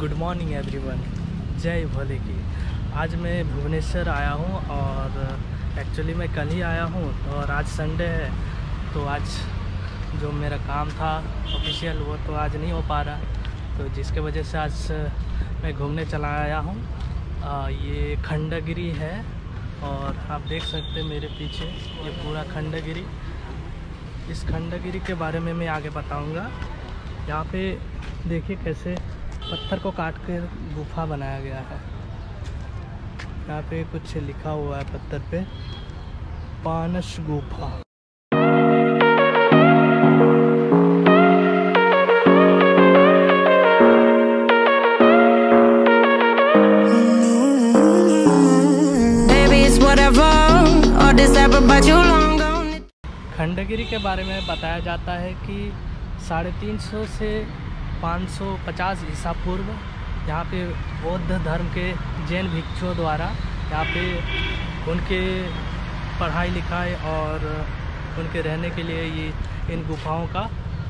Good morning everyone, जय भोले की। आज मैं भुवनेश्वर आया हूँ और एक्चुअली मैं कल ही आया हूँ और आज संडे है, तो आज जो मेरा काम था ऑफिशियल वो तो आज नहीं हो पा रहा, तो जिसके वजह से आज मैं घूमने चला आया हूँ। ये खंडगिरी है और आप देख सकते हैं मेरे पीछे ये पूरा खंडगिरी। इस खंडगिरी के बारे में मैं आगे बताऊँगा। यहाँ पे देखिए कैसे पत्थर को काट कर गुफा बनाया गया है। यहाँ पे कुछ लिखा हुआ है पत्थर पे, पानस गुफा। खंडगिरी के बारे में बताया जाता है कि 350 से 550 ईसा पूर्व यहाँ पे बौद्ध धर्म के जैन भिक्षुओं द्वारा यहाँ पे उनके पढ़ाई लिखाई और उनके रहने के लिए ये इन गुफाओं का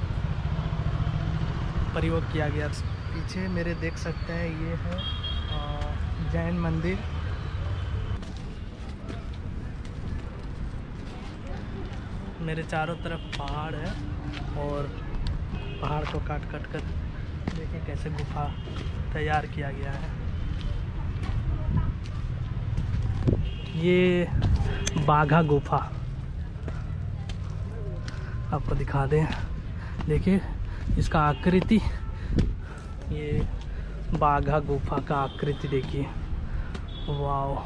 प्रयोग किया गया। पीछे मेरे देख सकते हैं ये है जैन मंदिर। मेरे चारों तरफ पहाड़ है और पहाड़ को काट कर देखिए कैसे गुफा तैयार किया गया है। ये बाघा गुफा आपको दिखा दें, देखिए इसका आकृति, ये बाघा गुफा का आकृति देखिए, वाव,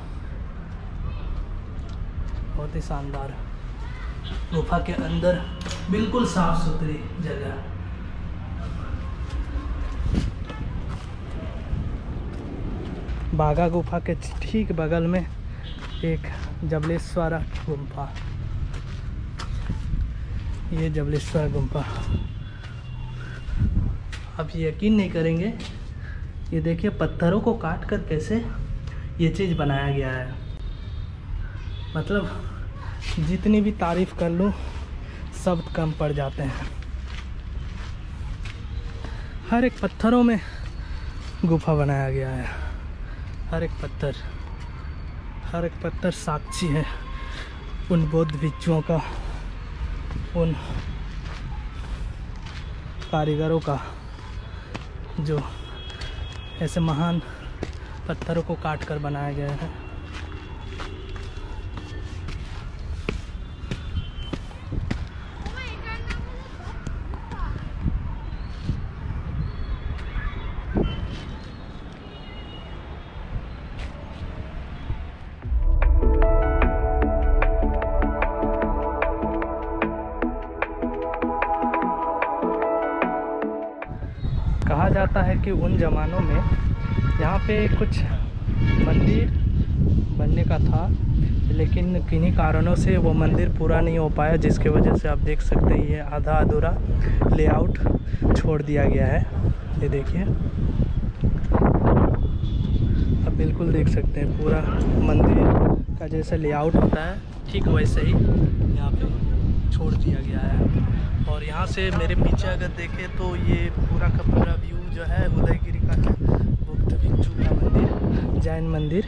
बहुत ही शानदार। गुफा के अंदर बिल्कुल साफ सुथरी जगह। बाघा गुफा के ठीक बगल में एक जबलेश्वर गुफा, ये जबलेश्वर गुफा। आप यकीन नहीं करेंगे, ये देखिए पत्थरों को काट कर कैसे ये चीज़ बनाया गया है। मतलब जितनी भी तारीफ कर लो सब कम पड़ जाते हैं। हर एक पत्थरों में गुफा बनाया गया है। हर एक पत्थर साक्षी है उन बौद्ध भिक्षुओं का, उन कारीगरों का जो ऐसे महान पत्थरों को काट कर बनाया गया है। कहा जाता है कि उन ज़मानों में यहाँ पे कुछ मंदिर बनने का था, लेकिन किन्हीं कारणों से वो मंदिर पूरा नहीं हो पाया, जिसके वजह से आप देख सकते हैं ये आधा अधूरा लेआउट छोड़ दिया गया है। ये देखिए, आप बिल्कुल देख सकते हैं पूरा मंदिर का जैसे लेआउट होता है ठीक वैसे ही यहाँ पे छोड़ दिया गया है। और यहाँ से मेरे पीछे अगर देखें तो ये पूरा का पूरा व्यू जो है उदयगिरी का है, बौद्ध भिक्षु का मंदिर, जैन मंदिर।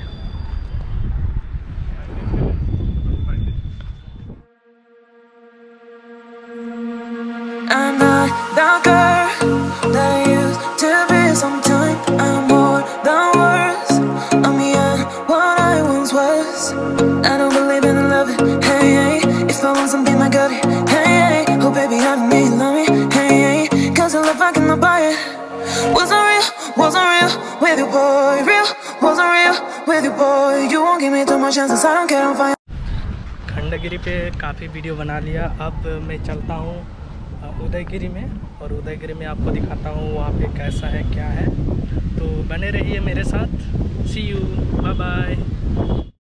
Wasn't real with you, boy. Real wasn't real with you, boy. You won't give me too much chances. I don't care. I'm fine. Khandagiri पे काफ़ी वीडियो बना लिया। अब मैं चलता हूँ उदयगिरी में, और उदयगिरी में आपको दिखाता हूँ वहाँ पे कैसा है क्या है। तो बने रहिए मेरे साथ। See you, bye bye.